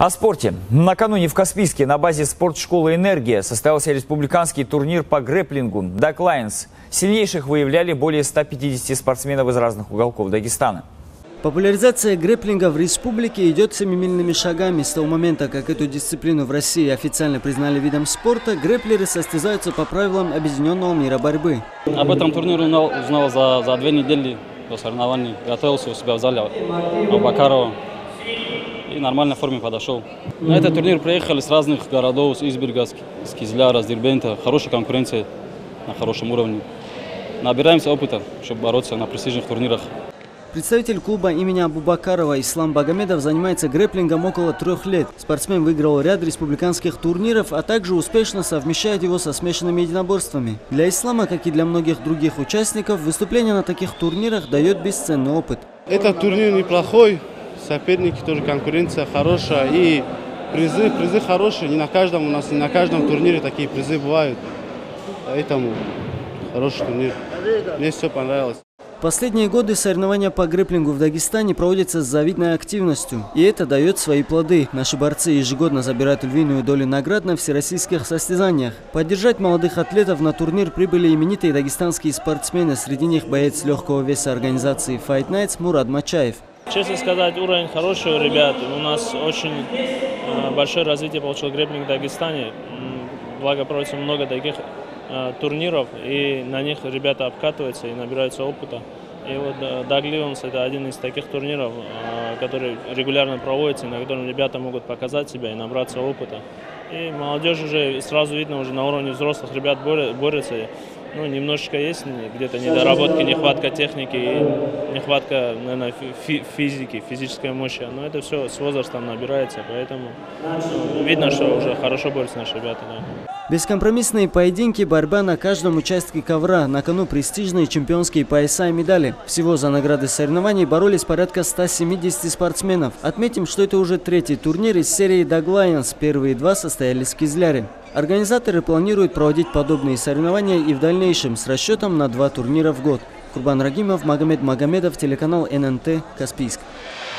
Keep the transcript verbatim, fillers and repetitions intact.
О спорте. Накануне в Каспийске на базе спортшколы «Энергия» состоялся республиканский турнир по грэпплингу «Даг Лайонс». Сильнейших выявляли более ста пятидесяти спортсменов из разных уголков Дагестана. Популяризация грэпплинга в республике идет семимильными шагами. С того момента, как эту дисциплину в России официально признали видом спорта, грэпплеры состязаются по правилам объединенного мира борьбы. Об этом турнире узнал, узнал за, за две недели до соревнований. Готовился у себя в зале Абубакарова. И в нормальной форме подошел. На этот турнир приехали с разных городов, с Изберга, с Кизляра, с Дербента. Хорошая конкуренция на хорошем уровне. Набираемся опыта, чтобы бороться на престижных турнирах. Представитель клуба имени Абубакарова Ислам Багамедов занимается грэпплингом около трех лет. Спортсмен выиграл ряд республиканских турниров, а также успешно совмещает его со смешанными единоборствами. Для Ислама, как и для многих других участников, выступление на таких турнирах дает бесценный опыт. Этот турнир неплохой, соперники тоже, конкуренция хорошая и призы, призы хорошие. Не на каждом у нас, не на каждом турнире такие призы бывают. Поэтому хороший турнир. Мне все понравилось. В последние годы соревнования по грэпплингу в Дагестане проводятся с завидной активностью. И это дает свои плоды. Наши борцы ежегодно забирают львиную долю наград на всероссийских состязаниях. Поддержать молодых атлетов на турнир прибыли именитые дагестанские спортсмены. Среди них боец легкого веса организации Fight Nights Мурад Мачаев. Честно сказать, уровень хороший у ребят. У нас очень большое развитие получил грэпплинг в Дагестане. Благо проводится много таких турниров, и на них ребята обкатываются и набираются опыта. И вот Даг Лайонс — это один из таких турниров, который регулярно проводится, на котором ребята могут показать себя и набраться опыта. И молодежь уже сразу видно, уже на уровне взрослых ребят борется. Ну, немножечко есть где-то недоработки, нехватка техники, и нехватка, наверное, физики, физической мощи. Но это все с возрастом набирается, поэтому видно, что уже хорошо борются наши ребята. Да. Бескомпромиссные поединки, борьба на каждом участке ковра. На кону престижные чемпионские пояса и медали. Всего за награды соревнований боролись порядка ста семидесяти спортсменов. Отметим, что это уже третий турнир из серии Даг Лайонс. Первые два состоялись в Кизляре. Организаторы планируют проводить подобные соревнования и в дальнейшем с расчетом на два турнира в год. Курбан Рагимов, Магомед Магомедов, телеканал эн эн тэ, Каспийск.